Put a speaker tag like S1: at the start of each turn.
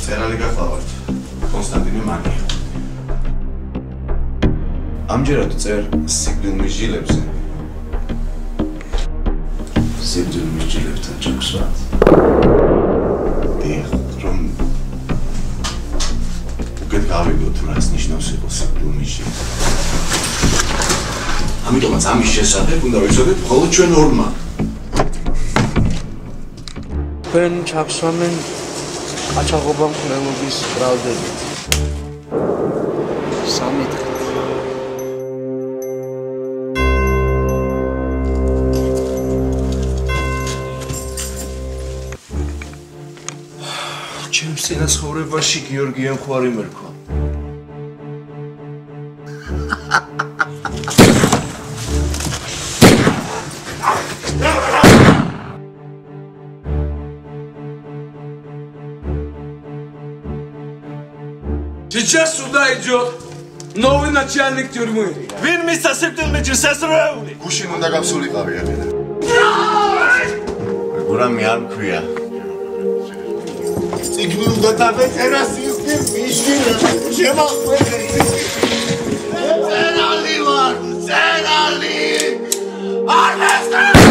S1: წერალი გახლავართ, კონსტანტინე მანია. ამჯერად წერ სიკვდილმის ჟილებზე. სიკვდილმის ჟილებთან ჩაგვსვათ. დიახ, რომ უკეთ გავიგოთ, რას ნიშნავს იყო სიკვდილმის ჟილი. ამიტომაც ამის შესახებ უნდა ვიცოდეთ მხოლოდ ჩვენ ორმა.
S2: თქვენ ჩაგვსვამენ ყაჩაღობა მკვლელობის ბრალდებით. სამით ჩემს წინასწორებაში გიორგიამ ხვარი მერქვა.
S3: Сейчас сюда идет новый начальник тюрьмы.
S4: Вин миста септилмеჯი სასრეული.
S1: გუშინ უნდა გავსულიყავი აქედან. გურამი არ მქვია.
S5: წიგნი უნდა დავეტერასის მიშკინა. შემაყვერე. წერალი ვარ, წერალი. არ მესწრე